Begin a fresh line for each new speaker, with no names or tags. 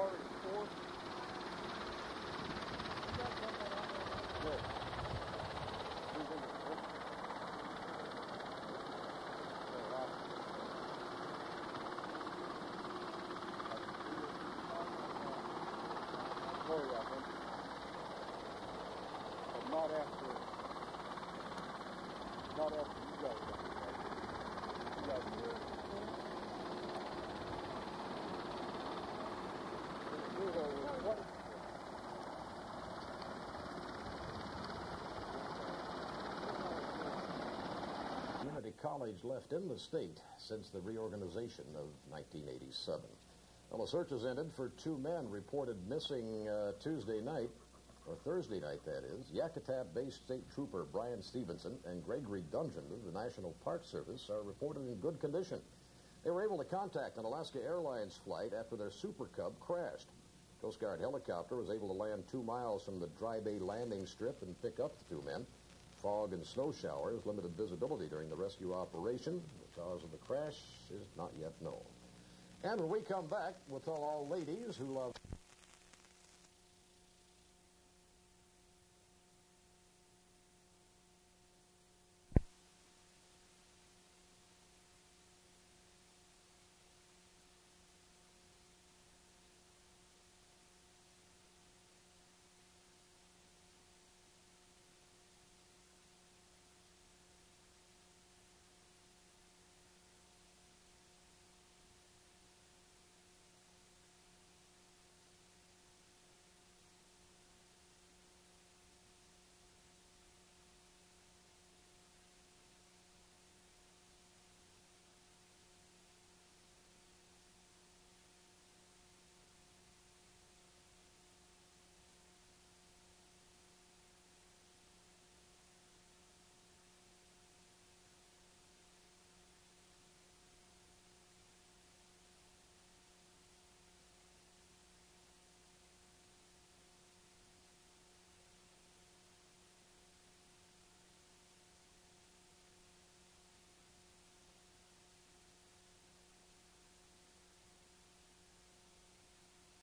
already scored? Good. Who's in the book? Corey, I think. But not after you guys. You guys are here.
Community college left in the state since the reorganization of 1987. Well, the search has ended for two men reported missing Tuesday night, or Thursday night, that is. Yakutat-based State Trooper Brian Stevenson and Gregory Dungeon of the National Park Service are reported in good condition. They were able to contact an Alaska Airlines flight after their Super Cub crashed. Coast Guard helicopter was able to land 2 miles from the Dry Bay landing strip and pick up the two men. Fog and snow showers limited visibility during the rescue operation. The cause of the crash is not yet known. And when we come back, we'll tell all ladies who love